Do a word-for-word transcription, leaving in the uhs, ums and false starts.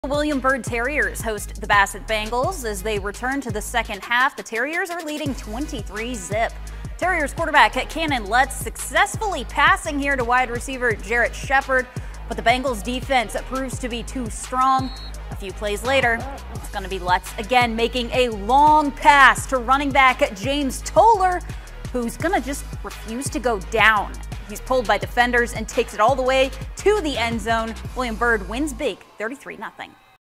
William Byrd Terriers host the Bassett Bengals as they return to the second half. The Terriers are leading twenty-three zip. Terriers quarterback Cannon Lutz successfully passing here to wide receiver Jarrett Shepard, but the Bengals defense proves to be too strong. A few plays later, it's going to be Lutz again making a long pass to running back James Toller, who's going to just refuse to go down. He's pulled by defenders and takes it all the way to the end zone. William Byrd wins big, thirty-three nothing.